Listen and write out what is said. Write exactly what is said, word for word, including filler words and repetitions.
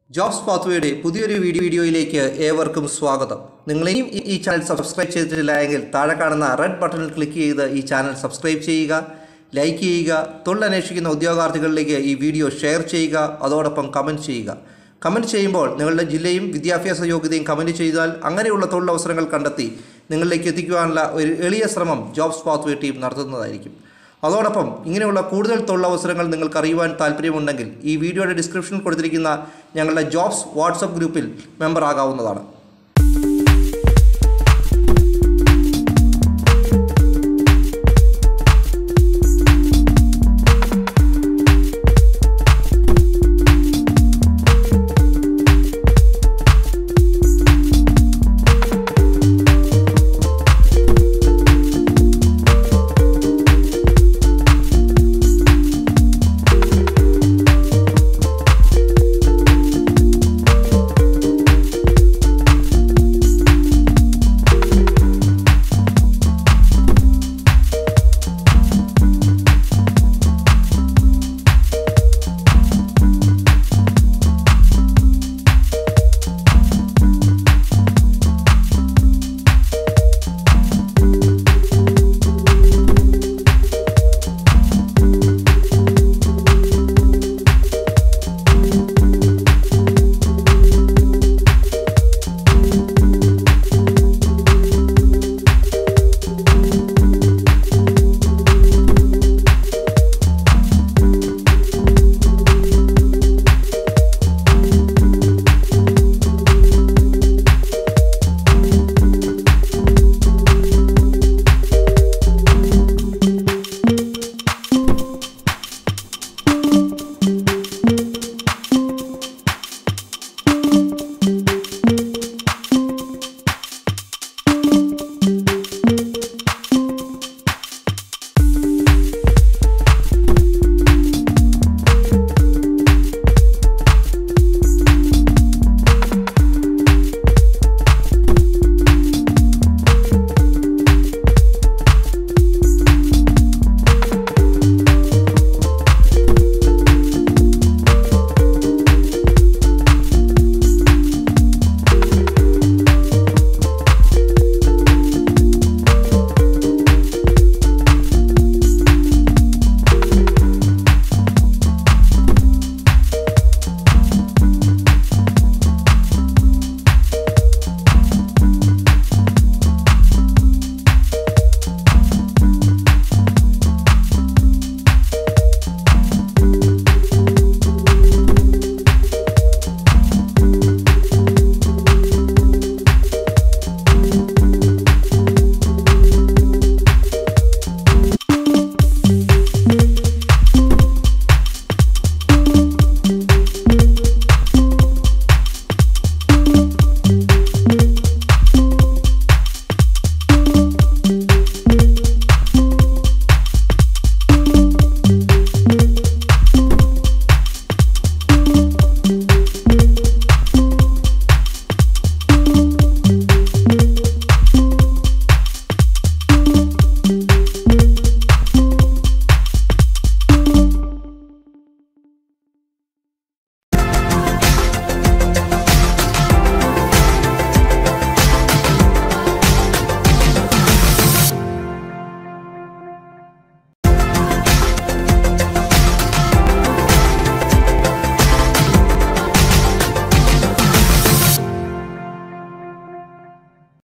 Jobs പാത്വേയുടെ പുതിയൊരു video വീഡിയോയിലേക്ക് ഏവർക്കും സ്വാഗതം. നിങ്ങളെയും ഈ ചാനൽ സബ്സ്ക്രൈബ് ചെയ്തിട്ടില്ല എങ്കിൽ താഴെ കാണുന്ന റെഡ് ബട്ടണിൽ ക്ലിക്ക് ചെയ്ത് ഈ ചാനൽ സബ്സ്ക്രൈബ് ചെയ്യുക, ലൈക്ക് ചെയ്യുക, തൊഴിലന്വേഷിക്കുന്ന ഉദ്യോഗാർത്ഥികളിലേക്ക് ഈ വീഡിയോ ഷെയർ ചെയ്യുക, അതോടൊപ്പം കമൻറ്റ് ചെയ്യുക. കമൻറ്റ് ചെയ്യുമ്പോൾ നിങ്ങളുടെ ജില്ലയും വിദ്യാഭ്യാസ യോഗ്യതയും കമൻറ്റ് ചെയ്താൽ അങ്ങനെയുള്ള തൊഴിലവസരങ്ങൾ കണ്ടെത്തി നിങ്ങളിലേക്ക് എത്തിക്കുവാനുള്ള ഒരു എളിയ ശ്രമം ജോബ്സ് പാത്വേ ടീം നടത്തുന്നതായിരിക്കും. അതോടൊപ്പം ഇങ്ങനെയുള്ള കൂടുതൽ തൊഴിലവസരങ്ങൾ നിങ്ങൾക്ക് അറിയുവാൻ താല്പര്യമുണ്ടെങ്കിൽ ഈ വീഡിയോയുടെ ഡിസ്ക്രിപ്ഷനിൽ കൊടുത്തിരിക്കുന്ന ഞങ്ങളുടെ ജോബ്സ് വാട്സപ്പ് ഗ്രൂപ്പിൽ മെമ്പർ ആകാവുന്നതാണ്.